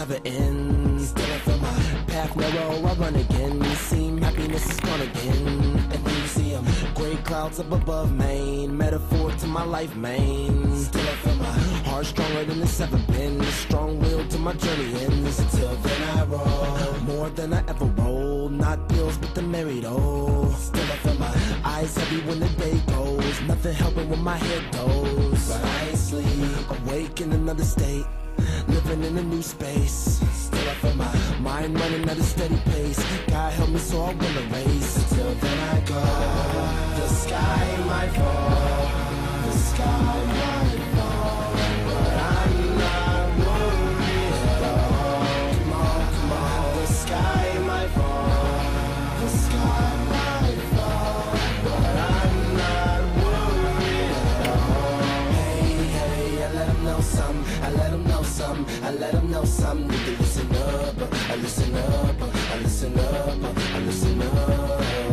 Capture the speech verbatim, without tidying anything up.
never ends. Still I feel my path narrow, I run again. Seem happiness is gone again. And then you see them gray clouds up above Maine, metaphor to my life, man. Still I feel my heart stronger than it's ever been. Strong will to my journey ends. Until then I roll more than I ever rolled. Not bills but the married old. Still I feel my eyes heavy when the day goes. Nothing helping when my head goes. But I ain't sleep, awake in another state, living in a new space. Still I feel my mind running at a steady pace. God help me so I win the race. Until then I go. The sky might fall, the sky might fall, but I'm not worried at all. Come on, come on. The sky might fall, the sky might fall, but I'm not worried at all. Hey, hey, I let them know something, I let them know something, I let them know something. Need to listen up, I listen up, I listen up, I listen up.